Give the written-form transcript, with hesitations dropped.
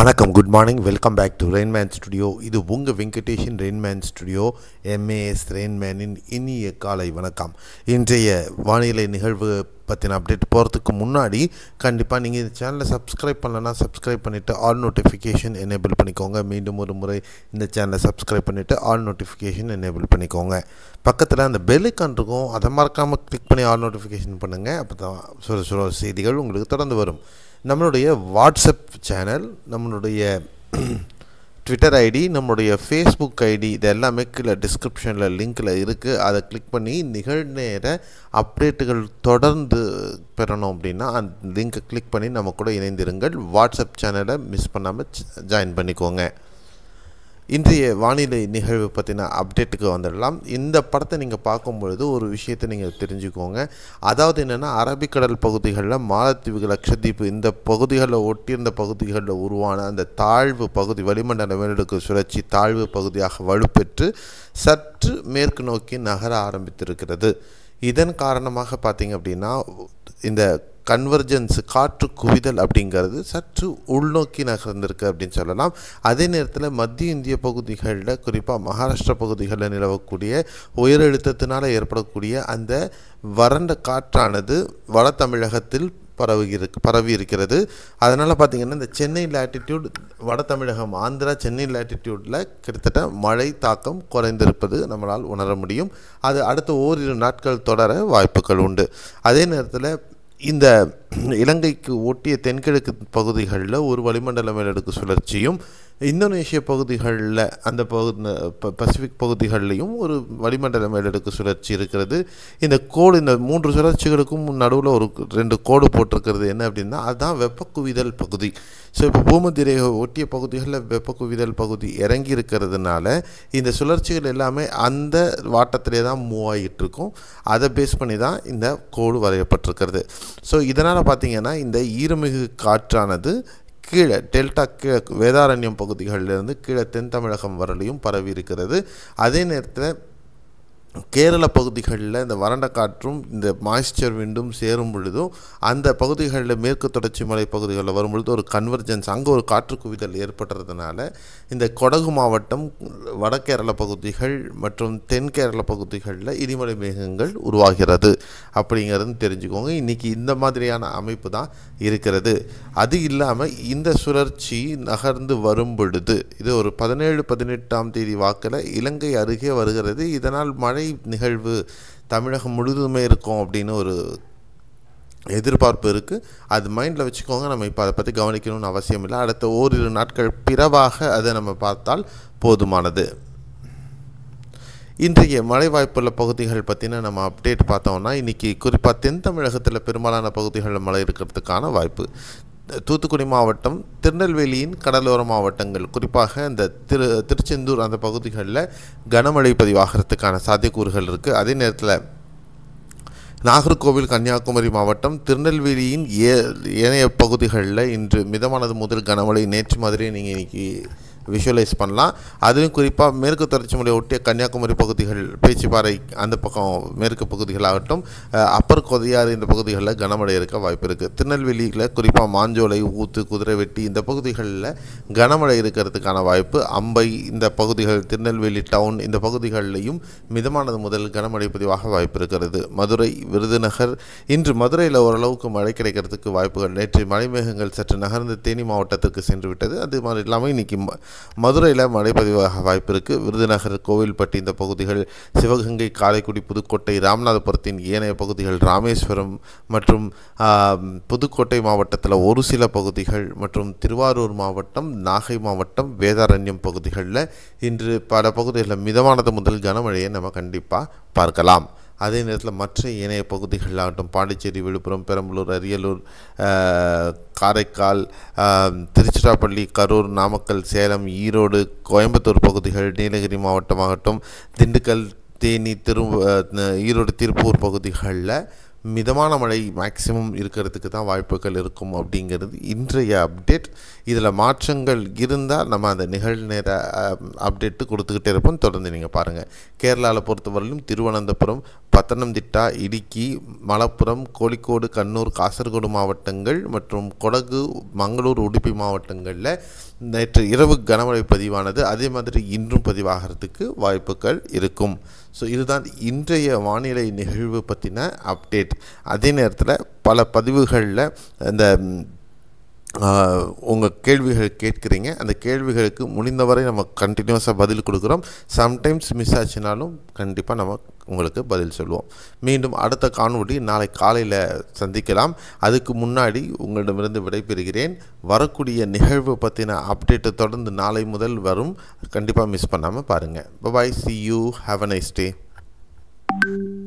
வணக்கம், good morning, welcome back to Rainman studio. இது உங்கள் வெங்கடேஷன் ரெயின்மேன் ஸ்டுடியோ எம்ஏஎஸ் ரெயின்மேனின் இனிய காலை வணக்கம். இன்றைய வானிலை நிகழ்வு பற்றின அப்டேட் போகிறதுக்கு முன்னாடி கண்டிப்பாக நீங்கள் இந்த சேனலை சப்ஸ்கிரைப் பண்ணலன்னா சப்ஸ்கிரைப் பண்ணிவிட்டு ஆல் நோட்டிஃபிகேஷன் எனேபிள் பண்ணிக்கோங்க. மீண்டும் ஒரு முறை இந்த சேனலை சப்ஸ்கிரைப் பண்ணிவிட்டு ஆல் நோட்டிஃபிகேஷன் எனேபிள் பண்ணிக்கோங்க. பக்கத்தில் அந்த பெல் ஐக்கான் இருக்கும், அதை மறக்காமல் கிளிக் பண்ணி ஆல் நோட்டிஃபிகேஷன் பண்ணுங்கள். அப்போ தான் சுர செய்திகள் உங்களுக்கு தொடர்ந்து வரும். நம்மளுடைய வாட்ஸ்அப் சேனல், நம்மளுடைய ட்விட்டர் ஐடி, நம்மளுடைய ஃபேஸ்புக் ஐடி, இது எல்லாமே கீழே டிஸ்கிரிப்ஷனில் லிங்க்கில் இருக்குது. அதை கிளிக் பண்ணி நிகழ்நேர அப்டேட்டுகள் தொடர்ந்து பெறணும் அப்படின்னா அந்த லிங்கை கிளிக் பண்ணி நம்ம கூட இணைந்திருங்கள். வாட்ஸ்அப் சேனலை மிஸ் பண்ணாமல் ஜாயின் பண்ணிக்கோங்க. இன்றைய வானிலை நிகழ்வு பற்றின அப்டேட்டுக்கு வந்துடலாம். இந்த படத்தை நீங்கள் பார்க்கும்பொழுது ஒரு விஷயத்தை நீங்கள் தெரிஞ்சுக்கோங்க. அதாவது என்னென்னா, அரபிக்கடல் பகுதிகளில் மாலத்தீவு, லட்சத்தீவு இந்த பகுதிகளில் ஒட்டியிருந்த பகுதிகளில் உருவான அந்த தாழ்வு பகுதி, வளிமண்டல மேலடுக்கு சுழற்சி தாழ்வு பகுதியாக வலுப்பெற்று சற்று மேற்கு நோக்கி நகர ஆரம்பித்திருக்கிறது. இதன் காரணமாக பார்த்திங்க அப்படின்னா இந்த கன்வர்ஜென்ஸ், காற்று குவிதல் அப்படிங்கிறது சற்று உள்நோக்கி நகர்ந்திருக்கு அப்படின்னு சொல்லலாம். அதே நேரத்தில் மத்திய இந்திய பகுதிகளில், குறிப்பாக மகாராஷ்டிரா பகுதிகளில் நிலவக்கூடிய உயரழுத்தத்தினால் ஏற்படக்கூடிய அந்த வறண்ட காற்றானது வட தமிழகத்தில் பரவி இருக்கிறது. அதனால் பார்த்திங்கன்னா இந்த சென்னை லேட்டிடியூட், வட தமிழகம், ஆந்திரா, சென்னை லேட்டிடியூடில் கிட்டத்தட்ட மழை தாக்கம் குறைந்திருப்பது நம்மளால் உணர முடியும். அது அடுத்த ஓரிரு நாட்கள் தொடர வாய்ப்புகள் உண்டு. அதே நேரத்தில் இந்த இலங்கைக்கு ஒட்டிய தென்கிழக்கு பகுதிகளில் ஒரு வளிமண்டல மேலடுக்கு சுழற்சியும், இந்தோனேஷிய பகுதிகளில் அந்த பசிபிக் பகுதிகளிலையும் ஒரு வளிமண்டல மேலடுக்கு சுழற்சி இருக்கிறது. இந்த கோடு, இந்த மூன்று சுழற்சிகளுக்கும் நடுவில் ஒரு 2 கோடு போட்டிருக்கிறது. என்ன அப்படின்னா, அதுதான் வெப்பக்குவிதல் பகுதி. ஸோ இப்போ பூமத்திய ஒட்டிய பகுதிகளில் வெப்பக்குவிதல் பகுதி இறங்கி இருக்கிறதுனால இந்த சுழற்சிகள் எல்லாமே அந்த வாட்டத்திலே தான் மூவ் ஆகிட்டு இருக்கும். அதை பேஸ் பண்ணி தான் இந்த கோடு வரையப்பட்டிருக்கிறது. ஸோ இதனால் பார்த்திங்கன்னா இந்த ஈரமிகு காற்றானது கீழே டெல்டா, வேதாரண்யம் பகுதிகளிலிருந்து கீழே தென் தமிழகம் வரலையும் பரவி இருக்கிறது. அதே நேரத்தில் கேரள பகுதிகளில் இந்த வறண்ட காற்றும் இந்த மாய்ஸ்சர் விண்டும் சேரும் பொழுதும் அந்த பகுதிகளில் மேற்கு தொடர்ச்சி மலை பகுதிகளில் வரும்பொழுது ஒரு கன்வர்ஜென்ஸ், அங்கே ஒரு காற்று குவிதல் ஏற்படுறதுனால இந்த கொடகு மாவட்டம், வட கேரள பகுதிகள் மற்றும் தென் கேரள பகுதிகளில் இடிமலை மேகங்கள் உருவாகிறது அப்படிங்கிறது தெரிஞ்சுக்கோங்க. இன்றைக்கி இந்த மாதிரியான அமைப்பு தான் இருக்கிறது. அது இல்லாமல் இந்த சுழற்சி நகர்ந்து வரும் பொழுது இது ஒரு 17-18ஆம் தேதி வாக்கில் இலங்கை அருகே வருகிறது. இதனால் மழை நிகழ்வு தமிழகம் முழுதுமே இருக்கும் அப்படின்னு ஒரு எதிர்பார்ப்பு இருக்குது. அது மைண்டில் வச்சுக்கோங்க. நம்ம இப்போ அதை பற்றி கவனிக்கணும்னு அவசியம் இல்லை. அடுத்த ஓரிரு நாட்கள் பிறவாக அதை நம்ம பார்த்தால் போதுமானது. இன்றைய மழை வாய்ப்புள்ள பகுதிகள் பற்றின நம்ம அப்டேட் பார்த்தோம்னா, இன்றைக்கி குறிப்பாக தென் தமிழகத்தில் பெரும்பாலான பகுதிகளில் மழை இருக்கிறதுக்கான வாய்ப்பு. தூத்துக்குடி மாவட்டம், திருநெல்வேலியின் கடலோர மாவட்டங்கள், குறிப்பாக இந்த திருச்செந்தூர் அந்த பகுதிகளில் கனமழை பதிவாகிறதுக்கான சாத்தியக்கூறுகள் இருக்குது. அதே நேரத்தில் நாகர்கோவில், கன்னியாகுமரி மாவட்டம், திருநெல்வேலியின் ஏனைய பகுதிகளில் இன்று மிதமானது முதல் கனமழை, நேற்று மாதிரி நீங்கள் இன்றைக்கி விஷுவலைஸ் பண்ணலாம். அதுவும் குறிப்பாக மேற்கு தொடர்ச்சி மலை ஒட்டிய கன்னியாகுமரி பகுதிகள், பேச்சிப்பாறை அந்த பக்கம் மேற்கு பகுதிகளாகட்டும், அப்பர் கொதையாறு இந்த பகுதிகளில் கனமழை இருக்க வாய்ப்பு இருக்குது. திருநெல்வேலியில் குறிப்பாக மாஞ்சோலை, ஊத்து, குதிரைவெட்டி இந்த பகுதிகளில் கனமழை இருக்கிறதுக்கான வாய்ப்பு. அம்பை இந்த பகுதிகள், திருநெல்வேலி டவுன் இந்த பகுதிகளிலையும் மிதமானது முதல் கனமழை பதிவாக வாய்ப்பு இருக்கிறது. மதுரை, விருதுநகர், இன்று மதுரையில் ஓரளவுக்கு மழை கிடைக்கிறதுக்கு வாய்ப்புகள். நேற்று மழை மேகங்கள் சற்று நகர்ந்து தேனி மாவட்டத்திற்கு சென்று விட்டது. அது மாதிரி இல்லாமல் இன்றைக்கி மதுரையில் மழை பதிவாக வாய்ப்பு இருக்குது. விருதுநகர், கோவில்பட்டி இந்த பகுதிகள், சிவகங்கை, காரைக்குடி, புதுக்கோட்டை, ராமநாதபுரத்தின் ஏனைய பகுதிகள், ராமேஸ்வரம் மற்றும் புதுக்கோட்டை மாவட்டத்தில் ஒரு சில பகுதிகள் மற்றும் திருவாரூர் மாவட்டம், நாகை மாவட்டம், வேதாரண்யம் பகுதிகளில் இன்று பல பகுதிகளில் மிதமானது முதல் கனமழையை நம்ம கண்டிப்பாக பார்க்கலாம். அதே நேரத்தில் மற்ற ஏனைய பகுதிகளாகட்டும், பாண்டிச்சேரி, விழுப்புரம், பெரம்பலூர், அரியலூர், காரைக்கால், திருச்சிராப்பள்ளி, கரூர், நாமக்கல், சேலம், ஈரோடு, கோயம்புத்தூர் பகுதிகள், நீலகிரி மாவட்டமாகட்டும், திண்டுக்கல், தேனி, ஈரோடு, திருப்பூர் பகுதிகளில் மிதமான மழை மேக்ஸிமம் இருக்கிறதுக்கு தான் வாய்ப்புகள் இருக்கும் அப்படிங்கிறது இன்றைய அப்டேட். இதில் மாற்றங்கள் இருந்தால் நம்ம அந்த நிகழ்நேர அப்டேட்டு கொடுத்துக்கிட்டே இருப்போம். தொடர்ந்து நீங்கள் பாருங்கள். கேரளாவில் பொறுத்தவரையிலும் திருவனந்தபுரம், பத்தனம்திட்டா, இடுக்கி, மலப்புரம், கோழிக்கோடு, கண்ணூர், காசர்கோடு மாவட்டங்கள் மற்றும் கொடகு, மங்களூர், உடுப்பி மாவட்டங்களில் நேற்று இரவு கனமழை பதிவானது. அதே மாதிரி இன்றும் பதிவாகிறதுக்கு வாய்ப்புகள் இருக்கும். ஸோ இதுதான் இன்றைய வானிலை நிகழ்வு பற்றின அப்டேட். அதே நேரத்தில் பல பதிவுகளில் இந்த உங்கள் கேள்விகள் கேட்குறீங்க. அந்த கேள்விகளுக்கு முடிந்தவரை நம்ம கண்டினியூஸாக பதில் கொடுக்குறோம். சம்டைம்ஸ் மிஸ் ஆச்சுனாலும் கண்டிப்பாக நம்ம உங்களுக்கு பதில் சொல்லுவோம். மீண்டும் அடுத்த காணொளி நாளை காலையில் சந்திக்கலாம். அதுக்கு முன்னாடி உங்களிடமிருந்து விடைபெறுகிறேன். வரக்கூடிய நிகழ்வு பற்றின அப்டேட்டை தொடர்ந்து நாளை முதல் வரும். கண்டிப்பாக மிஸ் பண்ணாமல் பாருங்கள். Bye. See you. Have a nice day.